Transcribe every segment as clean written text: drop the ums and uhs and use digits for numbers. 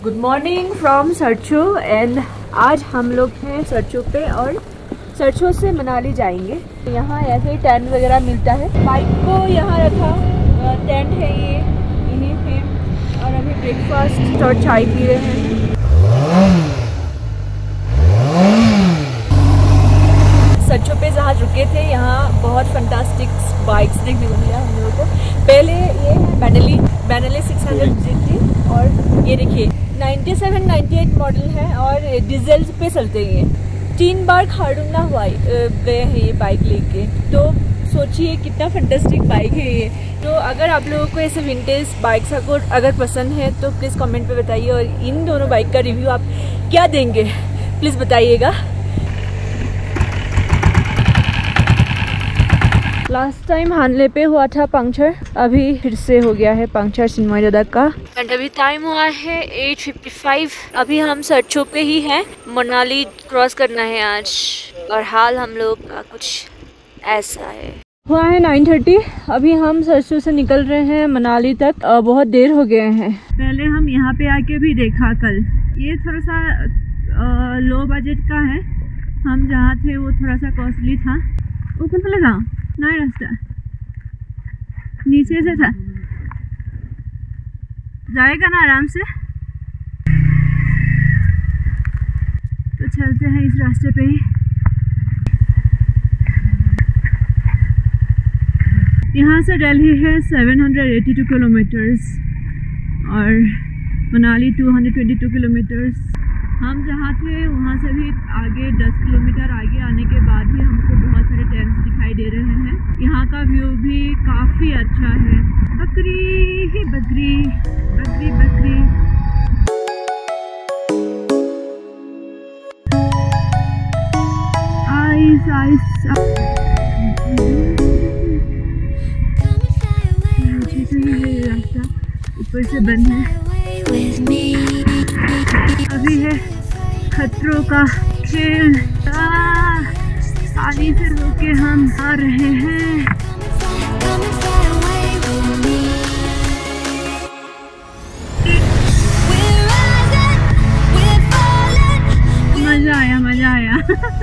Good morning from Sarchu and आज हम लोग हैं सरचू पे और सरचू से मनाली जाएंगे। यहाँ ऐसे ही टेंट वगैरह मिलता है। बाइक को यहाँ रखा, टेंट है ये यहीं पे और अभी ब्रेकफास्ट और चाय पी रहे हैं। सरचू पे जहाँ रुके थे यहाँ बहुत फंटास्टिक बाइक्स देखने को मिला हम लोगों को। पहले ये बेनेली 600 थी और ये देखिए 97-98 मॉडल है और डीजल पे चलते हैं। 3 बार खारडुंगा गए हैं ये बाइक लेके, तो सोचिए कितना फंटास्टिक बाइक है ये। तो अगर आप लोगों को ऐसे विंटेज बाइक्स अगर पसंद है तो प्लीज़ कमेंट पे बताइए और इन दोनों बाइक का रिव्यू आप क्या देंगे प्लीज़ बताइएगा। लास्ट टाइम हानले पे हुआ था पंक्चर, अभी फिर से हो गया है पंक्चर चिन्मय दादा का। एंड अभी टाइम हुआ है 8:55। अभी हम सरचू पे ही हैं, मनाली क्रॉस करना है आज और हाल हम लोग का कुछ ऐसा है। हुआ है 9:30। अभी हम सरचू से निकल रहे हैं मनाली तक। बहुत देर हो गए हैं। पहले हम यहाँ पे आके भी देखा कल, ये थोड़ा सा लो बजट का है। हम जहाँ थे वो थोड़ा सा कॉस्टली था। वो कौन सा लगा नहीं, रास्ता नीचे से था, जाएगा ना आराम से। तो चलते हैं इस रास्ते पे ही। यहाँ से दिल्ली है 782 किलोमीटर्स और मनाली 222 किलोमीटर्स। हम जहाँ थे वहाँ से भी आगे 10 किलोमीटर आगे आने के बाद भी हमको बहुत सारे टेंट्स दिखाई दे रहे हैं। यहाँ का व्यू भी काफ़ी अच्छा है। बकरी ही बकरी बकरी बकरी। आइस आइस नीचे से ये रास्ता ऊपर से बंद है। अभी है खतरों का खेल। पानी से होके हम आ रहे हैं। मजा आया मजा आया।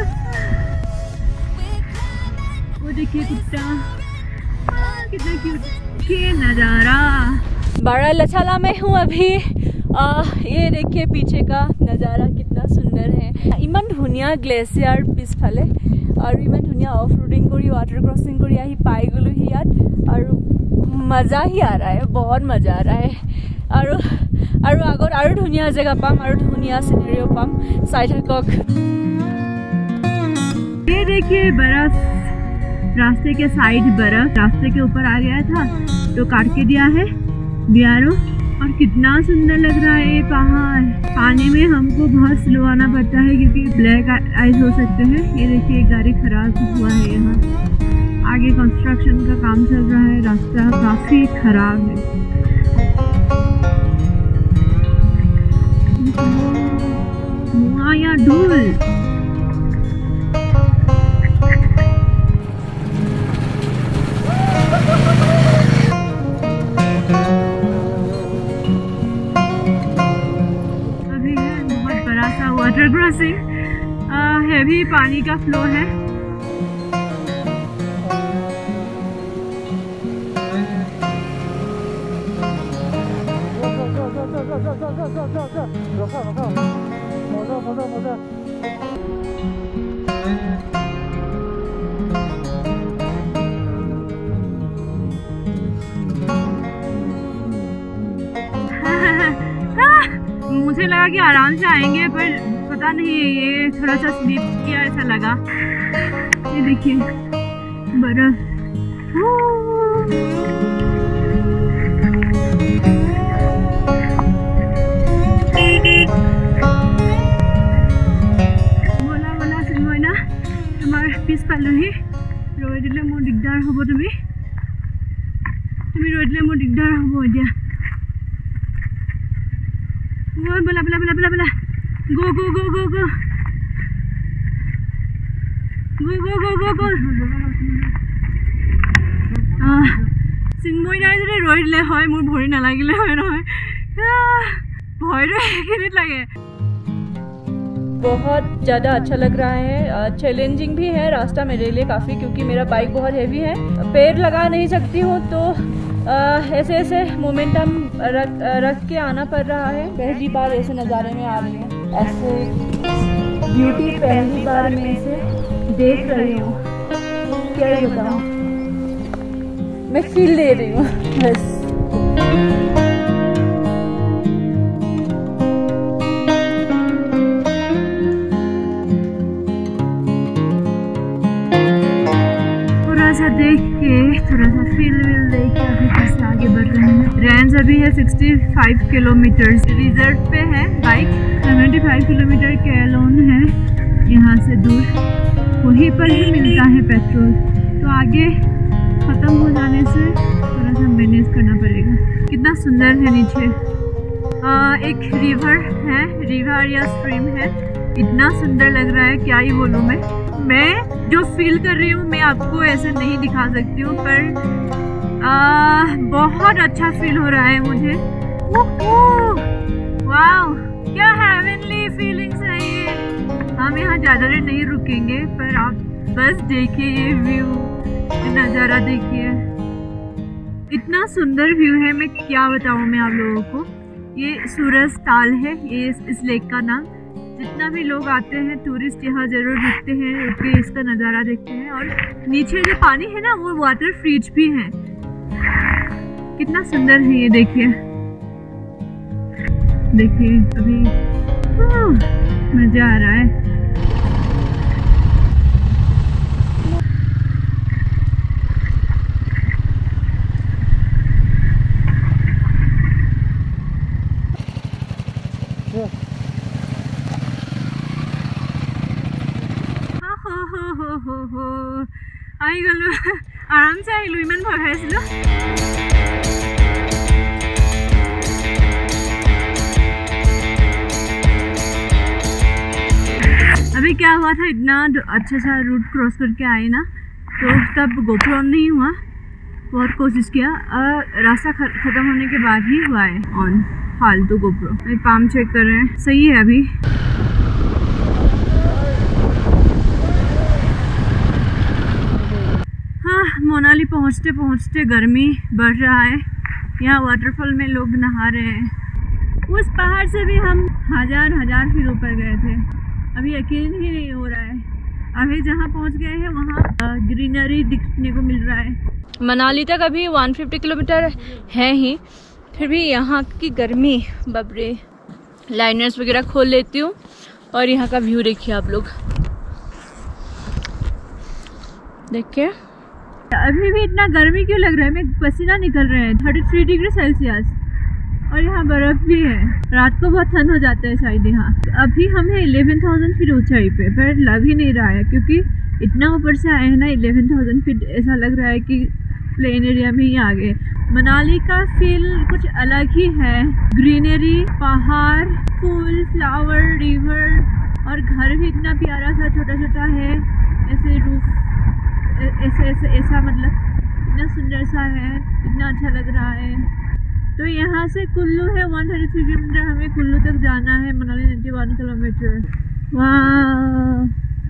वो देखिए कुत्ता कितना क्यूट ये नज़ारा। बारा लछाला में हूँ अभी। ये देखिए पीछे का नज़ारा कितना सुंदर है। इमान धुनिया ग्लेशियर पिछफाले और इमान धुनिया ऑफ रोडिंग करी वाटर क्रॉसिंग करी आही पाई गलो ही याद और मज़ा ही आ रहा है, बहुत मज़ा आ रहा है। और आगत और धुनिया जगह पाम और धुनिया सिनेरियो पाम साइड हक। ये देखिए बर्फ, रास्ते के साइड बर्फ रास्ते के ऊपर आ गया था तो काट के दिया है बियारो। और कितना सुंदर लग रहा है ये पहाड़। आने में हमको बहुत स्लो आना पड़ता है क्योंकि ब्लैक आइस हो सकते हैं। ये देखिए गाड़ी खराब हुआ है। यहाँ आगे कंस्ट्रक्शन का काम चल रहा है, रास्ता काफी खराब है। मुआया ढूल वाटर क्रॉसिंग हैवी पानी का फ्लो है। मुझे लगा कि आराम से आएंगे पर पता नहीं ये थोड़ा सा स्लिप किया ऐसा लगा। ये देखिए बर्फ। बोला चिन्मय ना तुम्हार पिछ पालही रৈ दिले मोर दिगदार हब। তুমি रৈ दिले मोर दिगदार हब। এতিয়া बोला बोला बोला बोला बोला गो गो गो गो गो गो गो गो गो गो। চিন্ময় নাই যদি ৰৈ দিলে হয়, মোৰ ভৰি নালাগিলে হয় নহয়। भय लगे। बहुत ज़्यादा अच्छा लग रहा है, चैलेंजिंग भी है रास्ता मेरे लिए काफ़ी, क्योंकि मेरा बाइक बहुत हैवी है, पैर लगा नहीं सकती हूँ, तो ऐसे ऐसे मोमेंटम रख के आना पड़ रहा है। पहली बार ऐसे नज़ारे में आ रही हूँ, ऐसे ब्यूटी पहली बार मैं इसे देख रही हूँ। क्या बताऊँ, मैं फील दे रही हूँ बस। देख के थोड़ा सा फील देख के अभी फिर से आगे बढ़ रहे हैं। रेंज अभी है 65 किलोमीटर। रिजर्व पे है बाइक। 75 किलोमीटर के अलोन है यहाँ से दूर, वहीं पर ही मिलता है पेट्रोल, तो आगे ख़त्म हो जाने से थोड़ा सा मैनेज करना पड़ेगा। कितना सुंदर है नीचे, एक रिवर है, रिवर या स्ट्रीम है, इतना सुंदर लग रहा है, क्या ही बोलूँ मैं जो फील कर रही हूँ मैं आपको ऐसे नहीं दिखा सकती हूँ, पर बहुत अच्छा फील हो रहा है मुझे। वाव, क्या हेवनली फीलिंग्स है ये। हम यहाँ ज़्यादा देर नहीं रुकेंगे, पर आप बस देखिए ये व्यू, नज़ारा देखिए, इतना सुंदर व्यू है, मैं क्या बताऊँ मैं आप लोगों को। ये सूरज ताल है, ये इस लेक का नाम। जितना भी लोग आते हैं टूरिस्ट यहाँ ज़रूर रुकते हैं, रुक के इसका नज़ारा देखते हैं। और नीचे जो पानी है ना वो वाटर फ्रीज भी है, कितना सुंदर है ये, देखिए देखिए। अभी मज़ा आ रहा है। आई गलो आराम से आइलु, इमान भय खाइছিলো। अभी क्या हुआ था, इतना अच्छा सा रूट क्रॉस करके आए ना, तो तब गोप्रो ऑन नहीं हुआ, बहुत कोशिश किया, रास्ता ख़त्म होने के बाद ही हुआ है ऑन फालतू गोप्रो। अभी पाम चेक कर रहे हैं, सही है अभी। मनाली पहुँचते पहुँचते गर्मी बढ़ रहा है। यहाँ वाटरफॉल में लोग नहा रहे हैं। उस पहाड़ से भी हम हजार फीट ऊपर गए थे, अभी यकीन ही नहीं हो रहा है। अभी जहाँ पहुँच गए हैं वहाँ ग्रीनरी दिखने को मिल रहा है। मनाली तक अभी 150 किलोमीटर है ही, फिर भी यहाँ की गर्मी, बापरे। लाइनर्स वगैरह खोल लेती हूँ और यहाँ का व्यू देखिए आप लोग, देखिए। अभी भी इतना गर्मी क्यों लग रहा है, मैं पसीना निकल रहा है। 33 डिग्री सेल्सियस, और यहाँ बर्फ़ भी है। रात को बहुत ठंड हो जाता है शायद यहाँ। अभी हम हैं 11,000 फीट ऊंचाई पे, पर लग ही नहीं रहा है, क्योंकि इतना ऊपर से आए हैं ना 11,000 फीट, ऐसा लग रहा है कि प्लेन एरिया में ही आ गए। मनाली का फील कुछ अलग ही है। ग्रीनरी, पहाड़, फूल, फ्लावर, रिवर, और घर भी इतना प्यारा सा छोटा छोटा है, ऐसे रूफ ऐसा मतलब इतना सुंदर सा है, इतना अच्छा लग रहा है। तो यहाँ से कुल्लू है 133 किलोमीटर, हमें कुल्लू तक जाना है, मनाली 91 किलोमीटर। वाह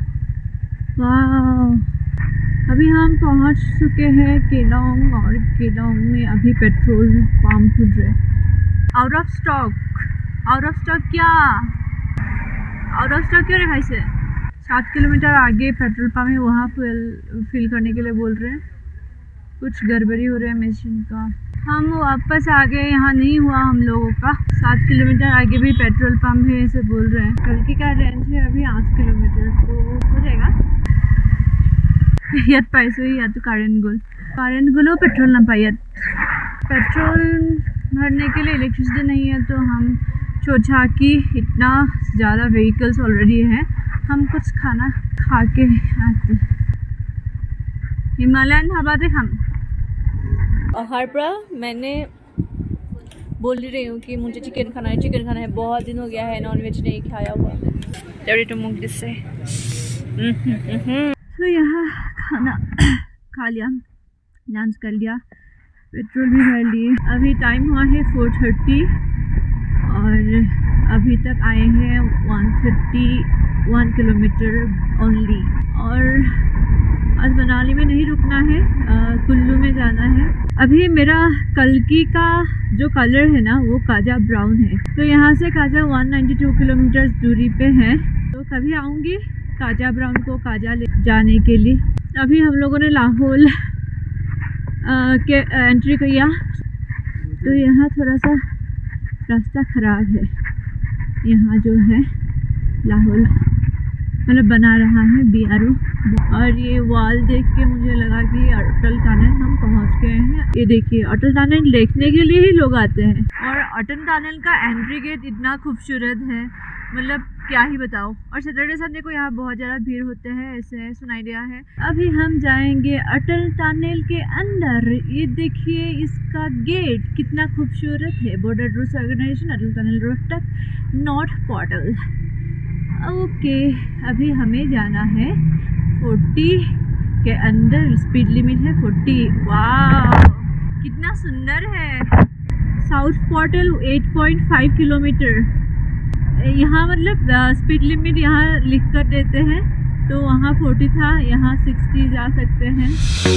वाह, अभी हम पहुँच चुके हैं केलोंग, और केलोंग में अभी पेट्रोल पंप टूट रहे, आउट ऑफ स्टॉक क्या आउट ऑफ स्टॉक क्यों रखा इसे। 7 किलोमीटर आगे पेट्रोल पंप है, वहाँ फिल करने के लिए बोल रहे हैं। कुछ गड़बड़ी हो रहा है मशीन का। हम वापस आ गए, यहाँ नहीं हुआ हम लोगों का। 7 किलोमीटर आगे भी पेट्रोल पंप है ऐसे बोल रहे हैं। कल का रेंज है अभी 8 किलोमीटर, तो हो जाएगा। याद पाइसो या तो कारेंट गोल पेट्रोल ना पाई। पेट्रोल भरने के लिए इलेक्ट्रिसिटी नहीं है, तो हम सोचा कि इतना ज़्यादा व्हीकल्स ऑलरेडी है, हम कुछ खाना खा के आते। हिमालयन ढाबा थे हम। हर पर मैंने बोल ही रही हूँ कि मुझे चिकन खाना है, बहुत दिन हो गया है नॉन वेज नहीं खाया हुआ। तो यहाँ खाना खा लिया, लंच कर लिया, पेट्रोल भी भर लिए। अभी टाइम हुआ है 4:30, और अभी तक आए हैं 131 किलोमीटर ओनली। और आज मनाली में नहीं रुकना है, कुल्लू में जाना है। अभी मेरा कल्की का जो कलर है ना वो काजा ब्राउन है, तो यहाँ से काजा 192 किलोमीटर दूरी पे है। तो कभी आऊँगी काजा ब्राउन को काजा ले जाने के लिए। अभी हम लोगों ने लाहौल के एंट्री किया, तो यहाँ थोड़ा सा रास्ता ख़राब है। यहाँ जो है लाहौल मतलब बना रहा है BRO, और ये वॉल देख के मुझे लगा कि अटल टनल हम पहुँच गए हैं। ये देखिए अटल टनल देखने के लिए ही लोग आते हैं, और अटल टनल का एंट्री गेट इतना खूबसूरत है, मतलब क्या ही बताओ। और सैटरडे संडे को यहाँ बहुत ज़्यादा भीड़ होते हैं, ऐसे सुनाई दिया है। अभी हम जाएंगे अटल टनल के अंदर। ये देखिए इसका गेट कितना खूबसूरत है। Border routes organisation Atal tunnel Rohtak north portal. Okay, अभी हमें जाना है 40 के अंदर, स्पीड लिमिट है 40। वाह कितना सुंदर है। South portal 8.5 kilometre. यहाँ मतलब स्पीड लिमिट यहाँ लिख कर देते हैं, तो वहाँ 40 था, यहाँ 60 जा सकते हैं।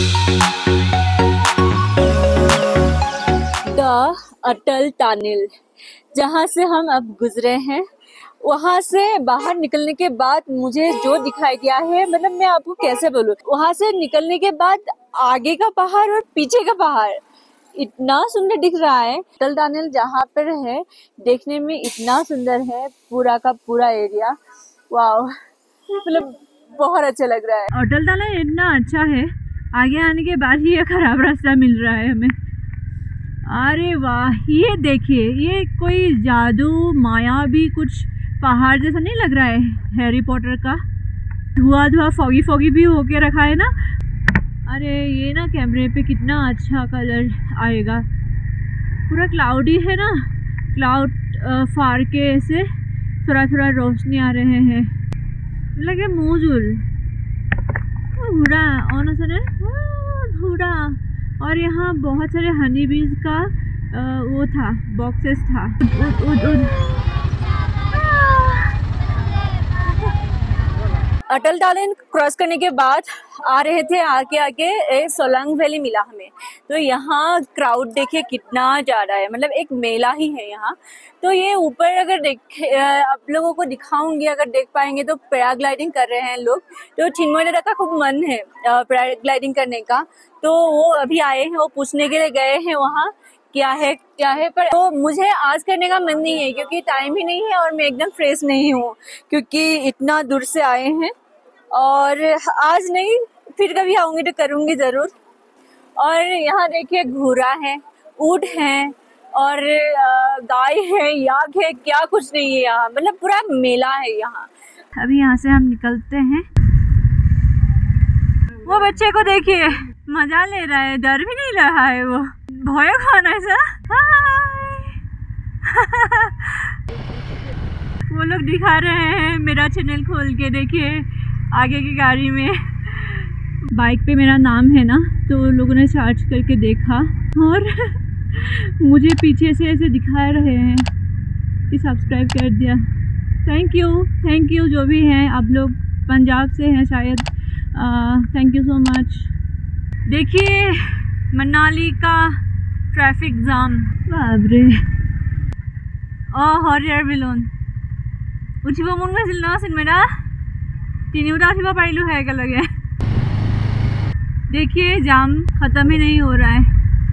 द अटल टनल जहाँ से हम अब गुजरे हैं, वहाँ से बाहर निकलने के बाद मुझे जो दिखाई दिया है, मतलब मैं आपको कैसे बोलूँ, वहाँ से निकलने के बाद आगे का पहाड़ और पीछे का पहाड़ इतना सुंदर दिख रहा है। अटल टनल जहाँ पर है देखने में इतना सुंदर है, पूरा का पूरा एरिया। वाह मतलब बहुत अच्छा लग रहा है। अटल टनल इतना अच्छा है, आगे आने के बाद ही ये खराब रास्ता मिल रहा है हमें। अरे वाह, ये देखिए, ये कोई जादू माया भी कुछ पहाड़ जैसा नहीं लग रहा है हैरी पॉटर का। धुआं धुआं फॉगी फॉगी भी होके रखा है ना। अरे ये ना कैमरे पे कितना अच्छा कलर आएगा। पूरा क्लाउडी है ना, क्लाउड फार के ऐसे थोड़ा थोड़ा रोशनी आ रहे हैं, लगे मूजुल घूरा और घूरा। और यहाँ बहुत सारे हनी बीज का वो था, बॉक्सेस था। अटल टनल क्रॉस करने के बाद आ रहे थे आगे आगे सोलांग वैली मिला हमें। तो यहाँ क्राउड देखिए कितना ज़्यादा है, मतलब एक मेला ही है यहाँ। तो ये ऊपर अगर देखे आप लोगों को दिखाऊंगी, अगर देख पाएंगे तो पैराग्लाइडिंग कर रहे हैं लोग। तो चिन्मय दादा का खूब मन है पैराग्लाइडिंग करने का, तो वो अभी आए हैं, वो पूछने के लिए गए हैं वहाँ क्या है पर तो मुझे आज करने का मन नहीं है क्योंकि टाइम ही नहीं है और मैं एकदम फ्रेश नहीं हूँ, क्योंकि इतना दूर से आए हैं। और आज नहीं, फिर कभी आऊँगी तो करूँगी ज़रूर। और यहाँ देखिए घोड़ा है, ऊँट है और गाय है, याक है, क्या कुछ नहीं है यहाँ, मतलब पूरा मेला है यहाँ। अभी यहाँ से हम निकलते हैं। वो बच्चे को देखिए मजा ले रहा है, डर भी नहीं रहा है, वो भय खाना ऐसा। वो लोग दिखा रहे हैं मेरा चैनल खोल के, देखिए आगे की गाड़ी में बाइक पे मेरा नाम है ना, तो लोगों ने सर्च करके देखा और मुझे पीछे से ऐसे दिखा रहे हैं कि सब्सक्राइब कर दिया। थैंक यू जो भी हैं आप लोग, पंजाब से हैं शायद, थैंक यू सो मच। देखिए मनाली का ट्रैफिक जाम, बाबरे हरियर बिलोन उठिब मन गई ना सिनेमा तीनिटा उठिब पारिलु है एकेलगे। देखिए जाम खत्म ही नहीं हो रहा है।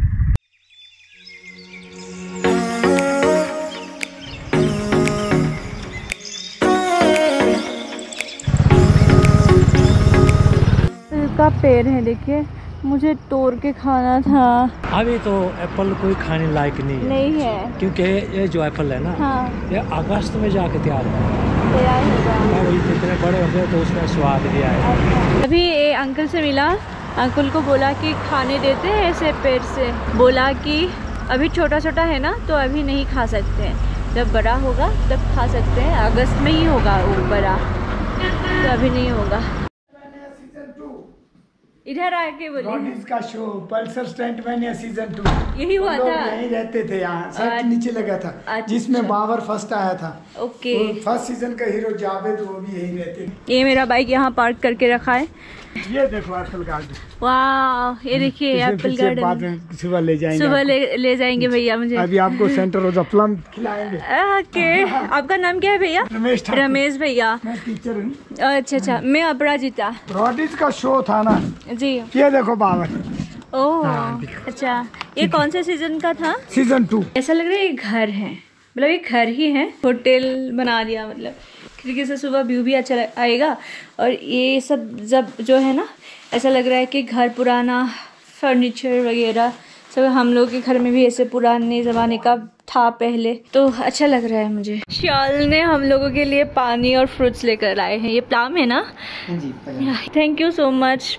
का पेड़ है, देखिए मुझे तोड़ के खाना था। अभी तो एप्पल कोई खाने लायक नहीं है क्योंकि ये जो एप्पल है ना, हाँ। ये अगस्त में जाके तैयार होगा, इतने बड़े होंगे तो उसमें स्वाद भी आएगा। अभी ये अंकल से मिला, अंकल को बोला कि खाने देते हैं ऐसे पेड़ से, बोला कि अभी छोटा छोटा है ना तो अभी नहीं खा सकते हैं, जब बड़ा होगा तब खा सकते हैं, अगस्त में ही होगा वो बड़ा, तो अभी नहीं होगा। इधर आके बोलिए। रॉडीज का शो पल्सर स्टंटमैन या सीजन 2 यही हुआ था। यहीं रहते थे, यहाँ सेट नीचे लगा था। अच्छा। जिसमें बाबर फर्स्ट आया था। ओके। फर्स्ट सीजन का हीरो जावेद, वो भी यहीं रहते थे। ये मेरा बाइक यहाँ पार्क करके रखा है। ये देखो एप्पल गार्डन। वाह, ये देखिए एप्पल बाद गार्डन। में सुबह ले जाएंगे। सुबह ले जाएंगे भैया मुझे। अभी आपको सेंटर रोजा प्लम खिलाएंगे। ओके। आपका नाम क्या है भैया? रमेश भैया। मैं टीचर हूँ। अच्छा, मैं अपराजिता। रॉडीज का शो था ना जी। ये देखो बाबर। ओह अच्छा, ये कौन से सीजन का था? सीजन 2। ऐसा लग रहा है ये घर है, मतलब ये घर ही है, होटल बना दिया, मतलब खिड़की से सुबह व्यू भी अच्छा आएगा। और ये सब जब जो है ना, ऐसा लग रहा है कि घर पुराना फर्नीचर वगैरह सब हम लोग के घर में भी ऐसे पुराने ज़माने का था पहले, तो अच्छा लग रहा है मुझे। शाल ने हम लोगों के लिए पानी और फ्रूट्स लेकर आए हैं। ये प्लाम है ना? Thank you so much.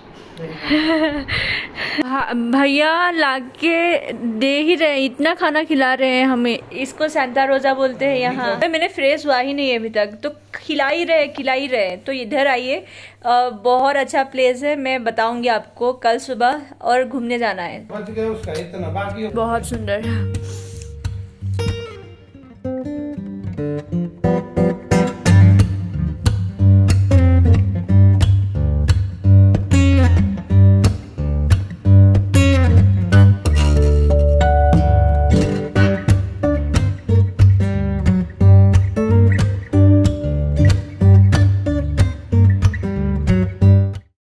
भैया लाके दे ही रहे, इतना खाना खिला रहे हैं हमें। इसको सांता रोजा बोलते हैं यहाँ। मैंने फ्रेश हुआ ही नहीं अभी तक, तो खिला ही रहे। तो इधर आइए, बहुत अच्छा प्लेस है, मैं बताऊंगी आपको कल सुबह, और घूमने जाना है। बहुत सुंदर।